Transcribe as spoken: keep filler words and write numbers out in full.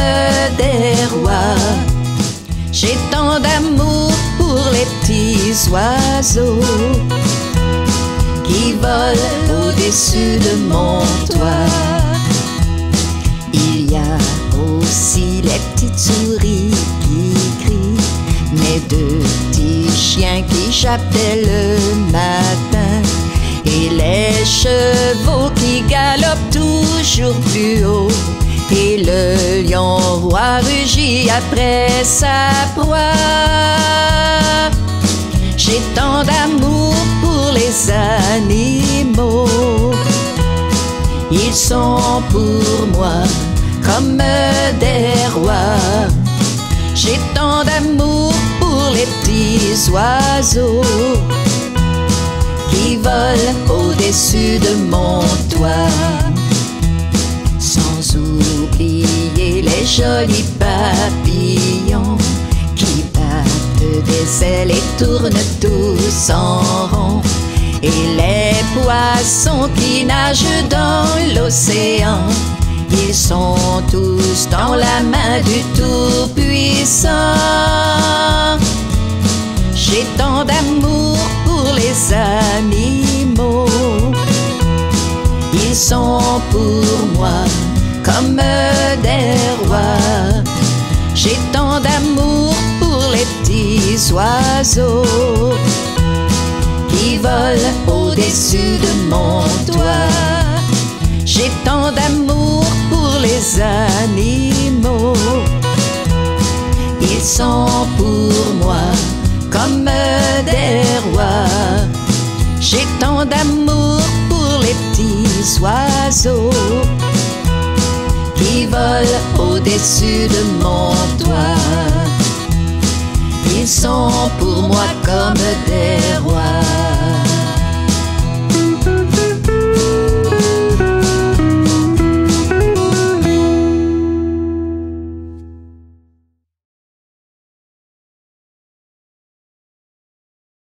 des rois. J'ai tant d'amour pour les petits oiseaux qui volent au-dessus de mon toit. Il y a aussi les petites souris qui crient, mes deux petits chiens qui jappent dès le matin, et les chevaux qui galopent toujours plus haut, et le lion roi rugit après sa proie. J'ai tant d'amour pour les animaux, ils sont pour moi comme des rois. J'ai tant d'amour pour les petits oiseaux qui volent au-dessus de mon toit. Sans oublier les jolis papillons qui battent des ailes et tournent tous en rond, et les poissons qui nagent dans l'océan. Ils sont tous dans la main du Tout-Puissant. J'ai tant d'amour pour les animaux, ils sont pour moi comme des rois. J'ai tant d'amour pour les petits oiseaux qui volent au-dessus de mon toit. J'ai tant d'amour pour les animaux, ils sont pour moi comme des rois. J'ai tant d'amour pour les petits oiseaux qui volent au-dessus de mon toit. Ils sont pour moi comme des rois.